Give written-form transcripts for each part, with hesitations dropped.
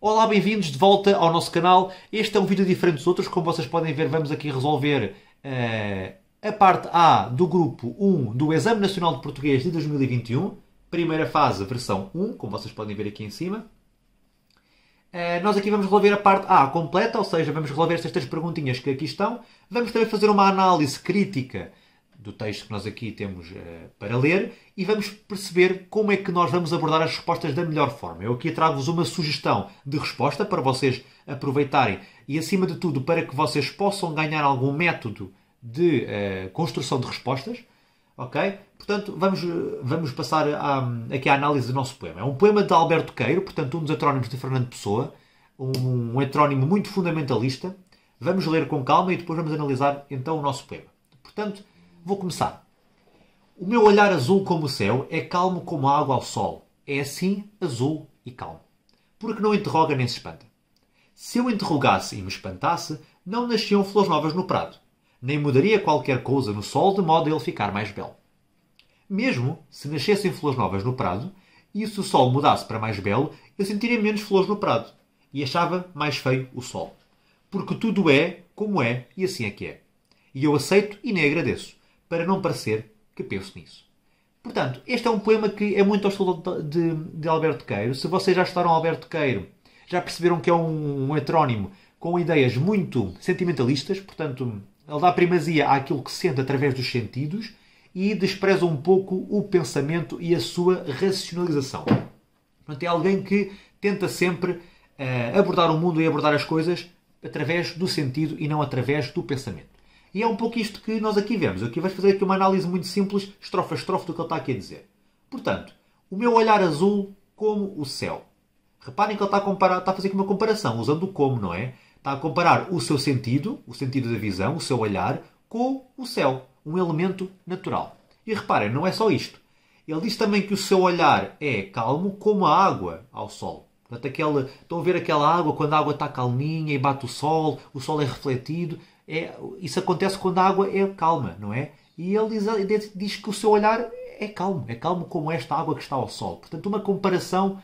Olá, bem-vindos de volta ao nosso canal. Este é um vídeo diferente dos outros. Como vocês podem ver, vamos aqui resolver a parte A do grupo 1 do Exame Nacional de Português de 2021. Primeira fase, versão 1, como vocês podem ver aqui em cima. Nós aqui vamos resolver a parte A completa, ou seja, vamos resolver estas três perguntinhas que aqui estão. Vamos também fazer uma análise crítica do texto que nós aqui temos para ler e vamos perceber como é que nós vamos abordar as respostas da melhor forma. Eu aqui trago-vos uma sugestão de resposta para vocês aproveitarem e, acima de tudo, para que vocês possam ganhar algum método de construção de respostas. Ok? Portanto, vamos passar aqui à análise do nosso poema. É um poema de Alberto Queiro, portanto, um dos heterónimos de Fernando Pessoa, um heterónimo muito fundamentalista. Vamos ler com calma e depois vamos analisar então o nosso poema. Portanto, vou começar. O meu olhar azul como o céu é calmo como a água ao sol. É assim, azul e calmo. Porque não interroga nem se espanta. Se eu interrogasse e me espantasse, não nasciam flores novas no prado. Nem mudaria qualquer coisa no sol de modo a ele ficar mais belo. Mesmo se nascessem flores novas no prado, e se o sol mudasse para mais belo, eu sentiria menos flores no prado. E achava mais feio o sol. Porque tudo é como é e assim é que é. E eu aceito e nem agradeço, para não parecer que penso nisso. Portanto, este é um poema que é muito ao estilo de Alberto Queiro. Se vocês já estudaram Alberto Queiro, já perceberam que é um heterónimo com ideias muito sentimentalistas. Portanto, ele dá primazia àquilo que sente através dos sentidos e despreza um pouco o pensamento e a sua racionalização. Portanto, é alguém que tenta sempre abordar o mundo e abordar as coisas através do sentido e não através do pensamento. E é um pouco isto que nós aqui vemos. Aqui vais fazer aqui uma análise muito simples, estrofe a estrofe, do que ele está aqui a dizer. Portanto, o meu olhar azul como o céu. Reparem que ele está a fazer aqui uma comparação, usando o como, não é? Está a comparar o seu sentido, o sentido da visão, o seu olhar, com o céu, um elemento natural. E reparem, não é só isto. Ele diz também que o seu olhar é calmo como a água ao sol. Portanto, estão a ver aquela água, quando a água está calminha e bate o sol é refletido. Isso acontece quando a água é calma, não é? E ele diz que o seu olhar é calmo como esta água que está ao sol. Portanto, uma comparação,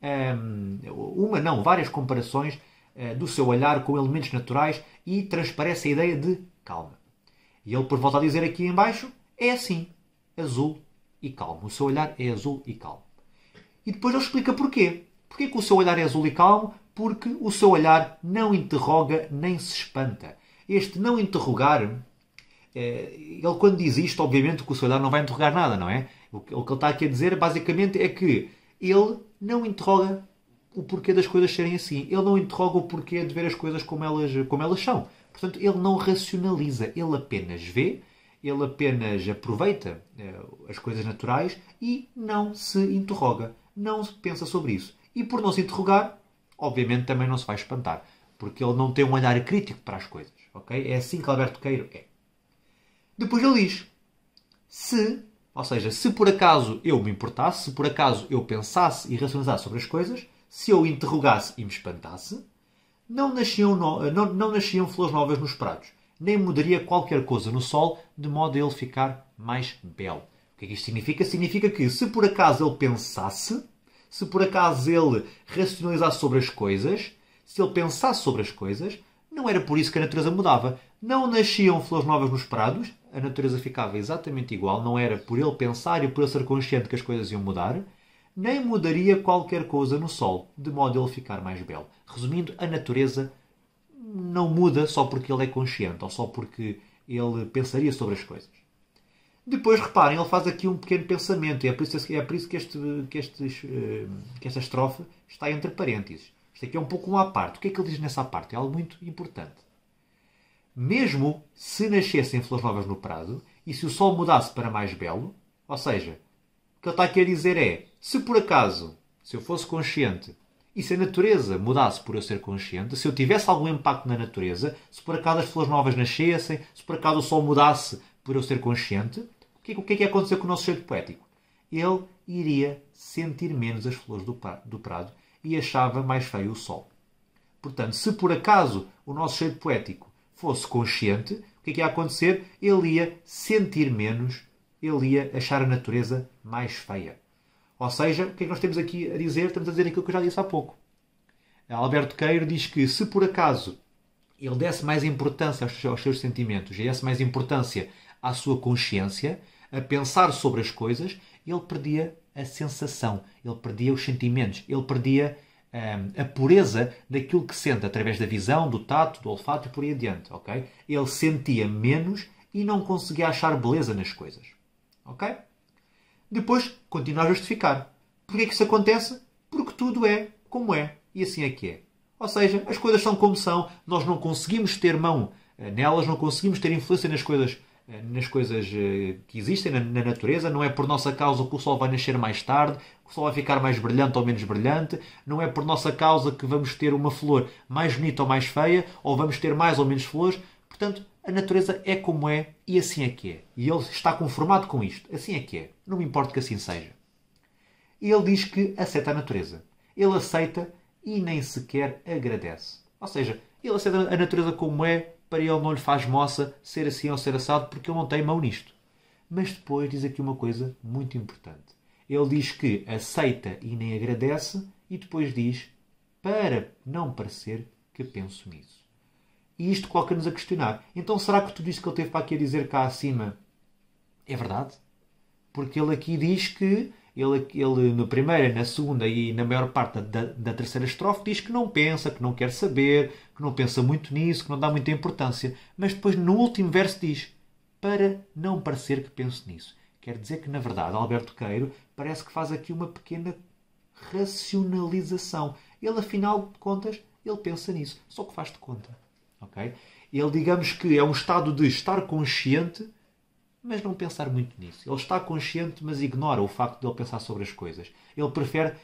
várias comparações do seu olhar com elementos naturais e transparece a ideia de calma. E ele, por volta a dizer aqui em baixo, é assim, azul e calmo. O seu olhar é azul e calmo. E depois ele explica porquê. Porquê que o seu olhar é azul e calmo? Porque o seu olhar não interroga nem se espanta. Este não interrogar, ele quando diz isto, obviamente que o seu olhar não vai interrogar nada, não é? O que ele está aqui a dizer, basicamente, é que ele não interroga o porquê das coisas serem assim. Ele não interroga o porquê de ver as coisas como elas são. Portanto, ele não racionaliza. Ele apenas vê, ele apenas aproveita as coisas naturais e não se interroga. Não se pensa sobre isso. E por não se interrogar, obviamente também não se vai espantar. Porque ele não tem um olhar crítico para as coisas. Okay? É assim que Alberto Queiro é. Depois ele diz, se por acaso eu me importasse, se por acaso eu pensasse e racionalizasse sobre as coisas, se eu interrogasse e me espantasse, não nasciam flores novas nos prados, nem mudaria qualquer coisa no sol, de modo a ele ficar mais belo. O que é que isto significa? Significa que se por acaso ele pensasse, se por acaso ele racionalizasse sobre as coisas, se ele pensasse sobre as coisas, não era por isso que a natureza mudava. Não nasciam flores novas nos prados, a natureza ficava exatamente igual, não era por ele pensar e por ele ser consciente que as coisas iam mudar, nem mudaria qualquer coisa no sol, de modo a ele ficar mais belo. Resumindo, a natureza não muda só porque ele é consciente ou só porque ele pensaria sobre as coisas. Depois, reparem, ele faz aqui um pequeno pensamento e é por isso que esta estrofe está entre parênteses. Isto aqui é um pouco uma à parte. O que é que ele diz nessa parte? É algo muito importante. Mesmo se nascessem flores novas no prado e se o sol mudasse para mais belo, ou seja, o que ele está aqui a dizer é, se por acaso, se eu fosse consciente e se a natureza mudasse por eu ser consciente, se eu tivesse algum impacto na natureza, se por acaso as flores novas nascessem, se por acaso o sol mudasse por eu ser consciente, o que é que ia acontecer com o nosso jeito poético? Ele iria sentir menos as flores do prado e achava mais feio o sol. Portanto, se por acaso o nosso jeito poético fosse consciente, o que é que ia acontecer? Ele ia sentir menos, ele ia achar a natureza mais feia. Ou seja, o que é que nós temos aqui a dizer? Estamos a dizer aquilo que eu já disse há pouco. Alberto Queiro diz que se por acaso ele desse mais importância aos seus sentimentos, e desse mais importância à sua consciência, a pensar sobre as coisas, ele perdia a sensação, ele perdia os sentimentos, ele perdia a pureza daquilo que sente através da visão, do tato, do olfato e por aí adiante. Okay? Ele sentia menos e não conseguia achar beleza nas coisas. Okay? Depois continua a justificar. Porquê que isso acontece? Porque tudo é como é e assim é que é. Ou seja, as coisas são como são, nós não conseguimos ter mão nelas, não conseguimos ter influência nas coisas que existem na natureza. Não é por nossa causa que o sol vai nascer mais tarde, que o sol vai ficar mais brilhante ou menos brilhante, não é por nossa causa que vamos ter uma flor mais bonita ou mais feia, ou vamos ter mais ou menos flores. Portanto, a natureza é como é e assim é que é. E ele está conformado com isto. Assim é que é. Não me importa que assim seja. E ele diz que aceita a natureza. Ele aceita e nem sequer agradece. Ou seja, ele aceita a natureza como é, para ele não lhe faz moça ser assim ou ser assado, porque ele não tem mão nisto. Mas depois diz aqui uma coisa muito importante. Ele diz que aceita e nem agradece, e depois diz, para não parecer que penso nisso. E isto coloca-nos a questionar. Então será que tudo isto que ele teve para aqui a dizer cá acima é verdade? Porque ele aqui diz que ele na primeira, na segunda e na maior parte da terceira estrofe diz que não pensa, que não quer saber, que não pensa muito nisso, que não dá muita importância. Mas depois no último verso diz, para não parecer que penso nisso. Quer dizer que, na verdade, Alberto Queiro parece que faz aqui uma pequena racionalização. Ele, afinal de contas, ele pensa nisso. Só que faz de conta. Okay? Ele, digamos que é um estado de estar consciente, mas não pensar muito nisso. Ele está consciente, mas ignora o facto de ele pensar sobre as coisas. Ele prefere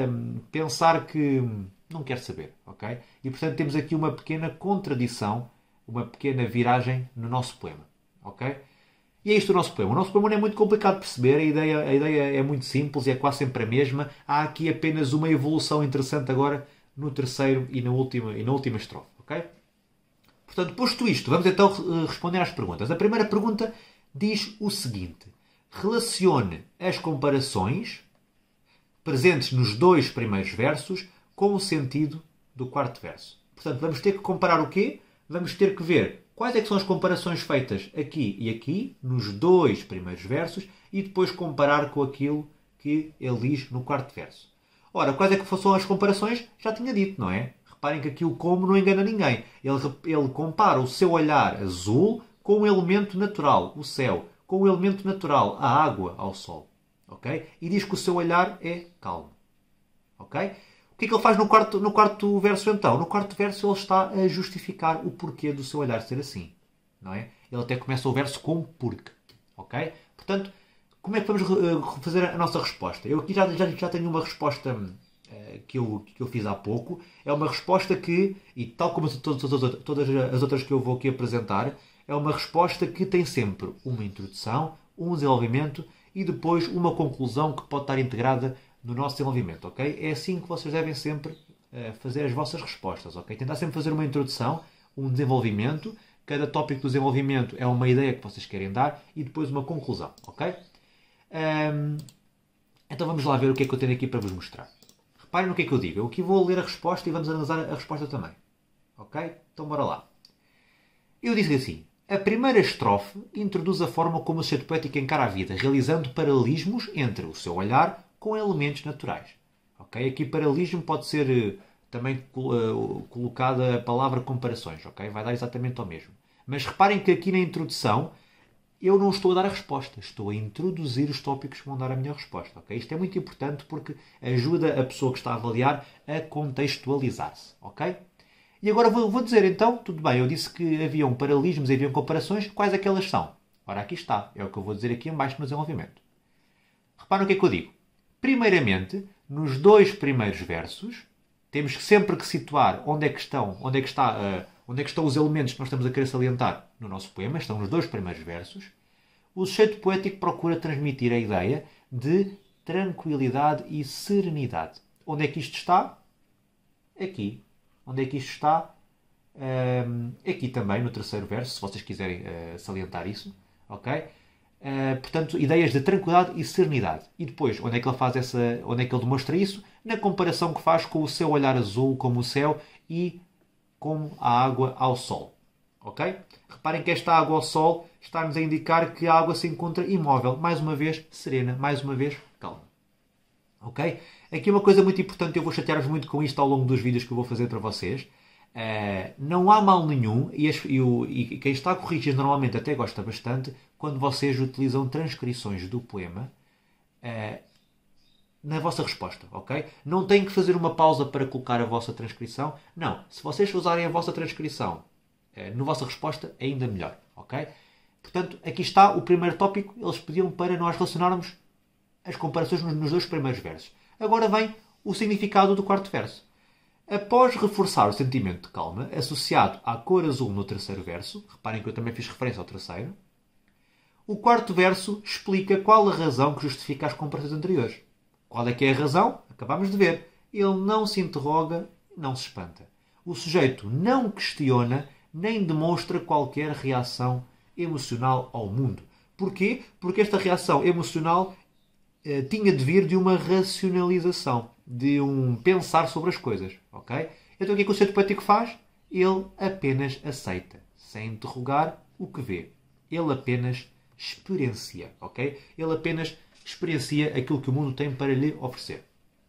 pensar que não quer saber. Okay? E, portanto, temos aqui uma pequena contradição, uma pequena viragem no nosso poema. Okay? E é isto o nosso poema. O nosso poema não é muito complicado de perceber, a ideia é muito simples e é quase sempre a mesma. Há aqui apenas uma evolução interessante agora no terceiro e na última estrofe. Okay? Portanto, posto isto, vamos então responder às perguntas. A primeira pergunta diz o seguinte: relacione as comparações presentes nos dois primeiros versos com o sentido do quarto verso. Portanto, vamos ter que comparar o quê? Vamos ter que ver quais é que são as comparações feitas aqui e aqui, nos dois primeiros versos, e depois comparar com aquilo que ele diz no quarto verso. Ora, quais é que são as comparações? Já tinha dito, não é? Reparem que aqui o como não engana ninguém. Ele compara o seu olhar azul com o elemento natural, o céu, com o elemento natural, a água, ao sol. Okay? E diz que o seu olhar é calmo. Okay? O que é que ele faz no quarto verso então? No quarto verso ele está a justificar o porquê do seu olhar ser assim. Não é? Ele até começa o verso com porque. Okay? Portanto, como é que vamos fazer a nossa resposta? Eu aqui já tenho uma resposta que eu fiz há pouco. É uma resposta que, e tal como todas as outras que eu vou aqui apresentar, é uma resposta que tem sempre uma introdução, um desenvolvimento e depois uma conclusão que pode estar integrada no nosso desenvolvimento. Okay? É assim que vocês devem sempre fazer as vossas respostas. Okay? Tentar sempre fazer uma introdução, um desenvolvimento. Cada tópico do desenvolvimento é uma ideia que vocês querem dar e depois uma conclusão. Okay? Então vamos lá ver o que é que eu tenho aqui para vos mostrar. Reparem no que é que eu digo. Eu aqui vou ler a resposta e vamos analisar a resposta também. Ok? Então bora lá. Eu disse assim: a primeira estrofe introduz a forma como o sujeito poético encara a vida, realizando paralelismos entre o seu olhar com elementos naturais. Ok? Aqui paralelismo pode ser também colocada a palavra comparações. Ok? Vai dar exatamente ao mesmo. Mas reparem que aqui na introdução eu não estou a dar a resposta. Estou a introduzir os tópicos que vão dar a minha resposta. Okay? Isto é muito importante porque ajuda a pessoa que está a avaliar a contextualizar-se. Ok? E agora vou dizer então, tudo bem, eu disse que haviam paralelismos e haviam comparações, quais é que elas são? Ora, aqui está, é o que eu vou dizer aqui em baixo no desenvolvimento. Reparem o que é que eu digo. Primeiramente, nos dois primeiros versos, temos sempre que situar onde é que estão os elementos que nós estamos a querer salientar no nosso poema, estão nos dois primeiros versos. O sujeito poético procura transmitir a ideia de tranquilidade e serenidade. Onde é que isto está? Aqui. Onde é que isto está? Aqui também, no terceiro verso, se vocês quiserem salientar isso. Okay? portanto, ideias de tranquilidade e serenidade. E depois, onde é que ele faz onde é que ele demonstra isso? Na comparação que faz com o seu olhar azul, como o céu, e como a água ao sol. Ok? Reparem que esta água ao sol está-nos a indicar que a água se encontra imóvel. Mais uma vez, serena. Mais uma vez, calma. Ok? Aqui uma coisa muito importante, eu vou chatear-vos muito com isto ao longo dos vídeos que eu vou fazer para vocês. Não há mal nenhum, e quem está a corrigir normalmente até gosta bastante, quando vocês utilizam transcrições do poema na vossa resposta, ok? Não têm que fazer uma pausa para colocar a vossa transcrição. Não, se vocês usarem a vossa transcrição na vossa resposta, é ainda melhor, ok? Portanto, aqui está o primeiro tópico. Eles pediam para nós relacionarmos as comparações nos dois primeiros versos. Agora vem o significado do quarto verso. Após reforçar o sentimento de calma associado à cor azul no terceiro verso, reparem que eu também fiz referência ao terceiro, o quarto verso explica qual a razão que justifica as comparações anteriores. Qual é que é a razão? Acabámos de ver. Ele não se interroga, não se espanta. O sujeito não questiona nem demonstra qualquer reação emocional ao mundo. Porquê? Porque esta reação emocional tinha de vir de uma racionalização, de um pensar sobre as coisas. Ok? Então o que é que o sujeito poético faz? Ele apenas aceita, sem interrogar o que vê. Ele apenas experiencia. Ok? Ele apenas experiencia aquilo que o mundo tem para lhe oferecer.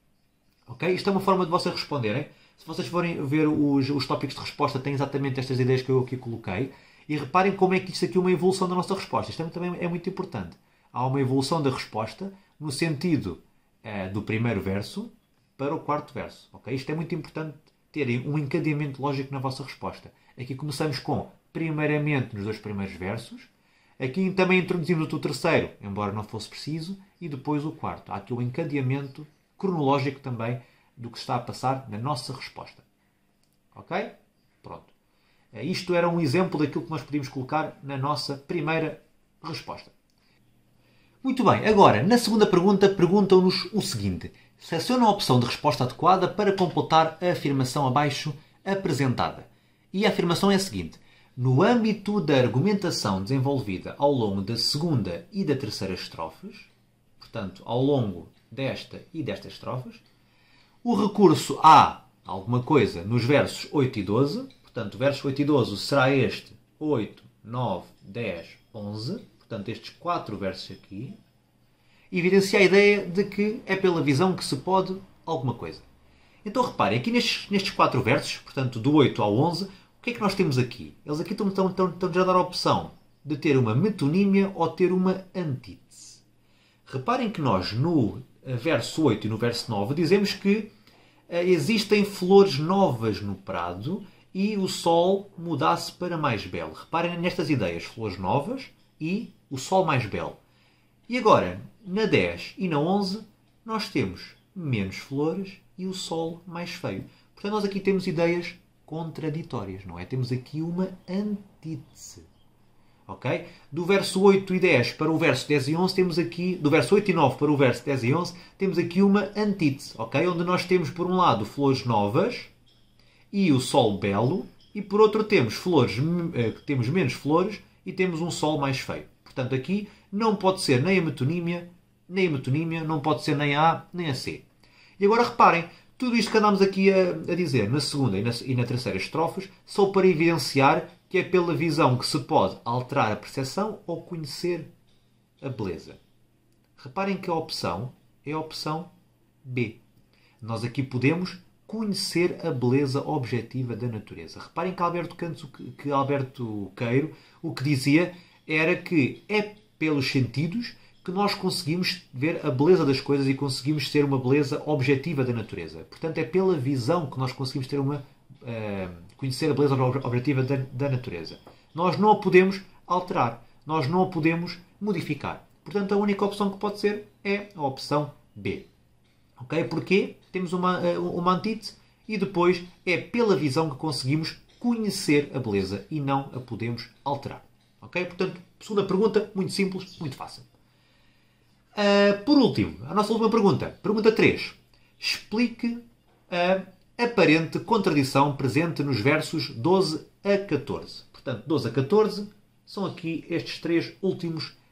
Ok? Isto é uma forma de vocês responderem. Se vocês forem ver os tópicos de resposta, têm exatamente estas ideias que eu aqui coloquei. E reparem como é que isto aqui é uma evolução da nossa resposta. Isto também é muito importante. Há uma evolução da resposta no sentido do primeiro verso para o quarto verso. Okay? Isto é muito importante, terem um encadeamento lógico na vossa resposta. Aqui começamos com, primeiramente, nos dois primeiros versos. Aqui também introduzimos o terceiro, embora não fosse preciso. E depois o quarto. Há aqui um encadeamento cronológico também do que está a passar na nossa resposta. Ok? Pronto. Isto era um exemplo daquilo que nós podíamos colocar na nossa primeira resposta. Muito bem, agora, na segunda pergunta, perguntam-nos o seguinte. Seleciona a opção de resposta adequada para completar a afirmação abaixo apresentada. E a afirmação é a seguinte. No âmbito da argumentação desenvolvida ao longo da segunda e da terceira estrofes, portanto, ao longo desta e destas estrofes, o recurso a alguma coisa nos versos 8 e 12, portanto, versos 8 e 12 será este 8, 9, 10, 11, portanto, estes 4 versos aqui, evidencia a ideia de que é pela visão que se pode alguma coisa. Então, reparem, aqui nestes 4 versos, portanto, do 8 ao 11, o que é que nós temos aqui? Eles aqui estão-nos a dar a opção de ter uma metonímia ou ter uma antítese. Reparem que nós, no verso 8 e no verso 9, dizemos que existem flores novas no prado e o sol mudasse para mais belo. Reparem nestas ideias, flores novas e o sol mais belo. E agora, na 10 e na 11, nós temos menos flores e o sol mais feio. Portanto, nós aqui temos ideias contraditórias, não é? Temos aqui uma antítese. Okay? Do verso 8 e 10 para o verso 10 e 11, temos aqui, do verso 8 e 9 para o verso 10 e 11, temos aqui uma antítese, okay? Onde nós temos, por um lado, flores novas e o sol belo, e por outro temos temos menos flores e temos um sol mais feio. Portanto, aqui não pode ser nem a metonímia, não pode ser nem a A, nem a C. E agora reparem, tudo isto que andamos aqui a dizer na segunda e na terceira estrofes, só para evidenciar que é pela visão que se pode alterar a percepção ou conhecer a beleza. Reparem que a opção é a opção B. Nós aqui podemos conhecer a beleza objetiva da natureza. Reparem que Alberto Queiro o que dizia era que é pelos sentidos que nós conseguimos ver a beleza das coisas e conseguimos ter uma beleza objetiva da natureza. Portanto, é pela visão que nós conseguimos ter conhecer a beleza objetiva da natureza. Nós não a podemos alterar. Nós não a podemos modificar. Portanto, a única opção que pode ser é a opção B. Okay? Porquê? Temos uma antítese e depois é pela visão que conseguimos conhecer a beleza e não a podemos alterar. Okay? Portanto, segunda pergunta, muito simples, muito fácil. Por último, a nossa última pergunta. Pergunta 3. Explique a aparente contradição presente nos versos 12 a 14. Portanto, 12 a 14 são aqui estes 3 últimos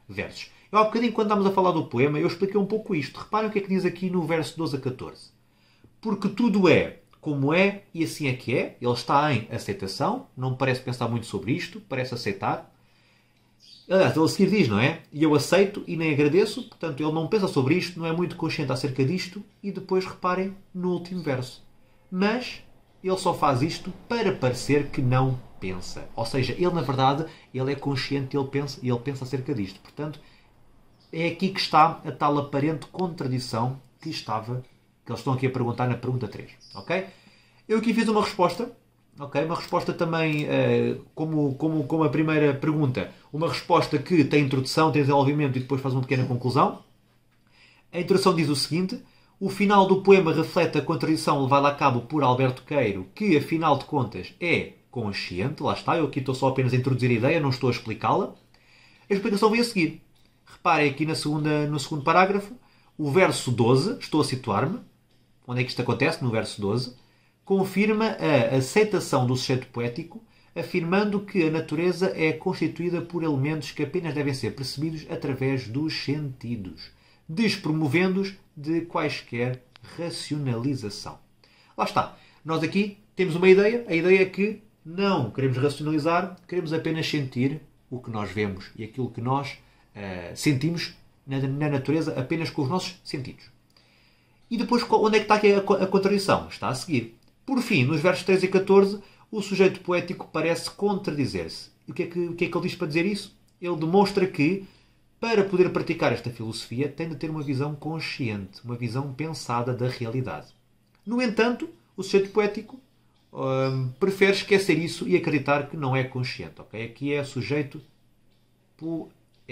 versos. Eu há bocadinho, quando estávamos a falar do poema, eu expliquei um pouco isto. Reparem o que é que diz aqui no verso 12 a 14. Porque tudo é como é e assim é que é. Ele está em aceitação. Não me parece pensar muito sobre isto. Parece aceitar. Aliás, ele a seguir diz, não é? E eu aceito e nem agradeço. Portanto, ele não pensa sobre isto, não é muito consciente acerca disto. E depois, reparem, no último verso. Mas ele só faz isto para parecer que não pensa. Ou seja, ele, na verdade, ele é consciente e ele pensa acerca disto. Portanto, é aqui que está a tal aparente contradição que eles estão aqui a perguntar na pergunta 3. Ok? Eu aqui fiz uma resposta. Okay? Uma resposta também, como a primeira pergunta, uma resposta que tem introdução, tem desenvolvimento e depois faz uma pequena conclusão. A introdução diz o seguinte: o final do poema reflete a contradição levada a cabo por Alberto Queiro, que, afinal de contas, é consciente. Lá está, eu aqui estou só apenas a introduzir a ideia, não estou a explicá-la. A explicação vem a seguir. Reparem aqui no segundo parágrafo, o verso 12, estou a situar-me, onde é que isto acontece? No verso 12, confirma a aceitação do sujeito poético, afirmando que a natureza é constituída por elementos que apenas devem ser percebidos através dos sentidos, despromovendo-os de quaisquer racionalização. Lá está. Nós aqui temos uma ideia, a ideia é que não queremos racionalizar, queremos apenas sentir o que nós vemos e aquilo que nós sentimos na natureza apenas com os nossos sentidos. E depois, onde é que está aqui a contradição? Está a seguir. Por fim, nos versos 13 e 14, o sujeito poético parece contradizer-se. E o que é que ele diz para dizer isso? Ele demonstra que, para poder praticar esta filosofia, tem de ter uma visão consciente, uma visão pensada da realidade. No entanto, o sujeito poético prefere esquecer isso e acreditar que não é consciente. Okay? Aqui é sujeito poético.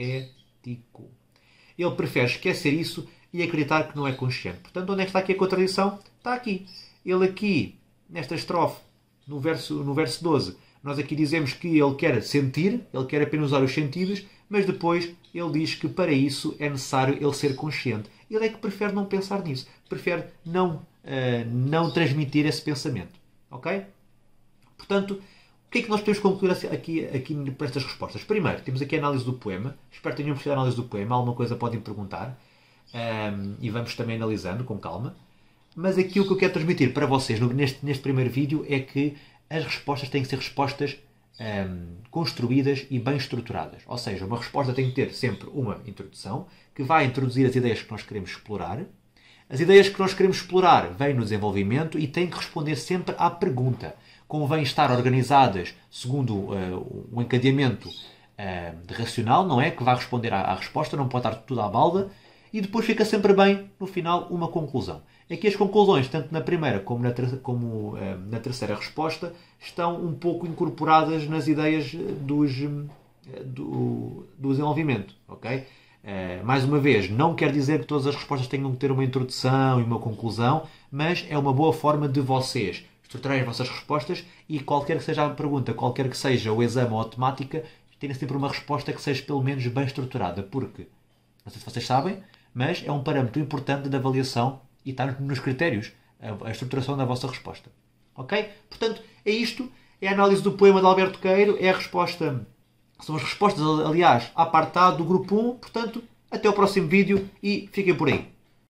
Ele prefere esquecer isso e acreditar que não é consciente. Portanto, onde é que está aqui a contradição? Está aqui. Ele aqui, nesta estrofe, no verso 12, nós aqui dizemos que ele quer sentir, ele quer apenas usar os sentidos, mas depois ele diz que para isso é necessário ele ser consciente. Ele é que prefere não pensar nisso. Prefere não transmitir esse pensamento. Ok? Portanto, o que é que nós podemos concluir aqui para estas respostas? Primeiro, temos aqui a análise do poema. Espero que tenham percebido a análise do poema. Alguma coisa podem perguntar. E vamos também analisando com calma. Mas aqui o que eu quero transmitir para vocês neste primeiro vídeo é que as respostas têm que ser respostas construídas e bem estruturadas. Ou seja, uma resposta tem que ter sempre uma introdução que vai introduzir as ideias que nós queremos explorar. As ideias que nós queremos explorar vêm no desenvolvimento e têm que responder sempre à pergunta. Convém estar organizadas segundo um encadeamento racional, não é? Que vai responder à resposta, não pode estar tudo à balda. E depois fica sempre bem, no final, uma conclusão. Aqui as conclusões, tanto na primeira como na terceira resposta, estão um pouco incorporadas nas ideias do desenvolvimento. Okay? Mais uma vez, não quer dizer que todas as respostas tenham que ter uma introdução e uma conclusão, mas é uma boa forma de vocês estruturarem as vossas respostas e qualquer que seja a pergunta, qualquer que seja o exame ou a temática, tenha sempre uma resposta que seja pelo menos bem estruturada, porque, não sei se vocês sabem, mas é um parâmetro importante da avaliação e está nos critérios a estruturação da vossa resposta. Ok? Portanto, é isto, é a análise do poema de Alberto Queiro, é a resposta, são as respostas, aliás, à parte A do grupo 1, portanto, até o próximo vídeo e fiquem por aí.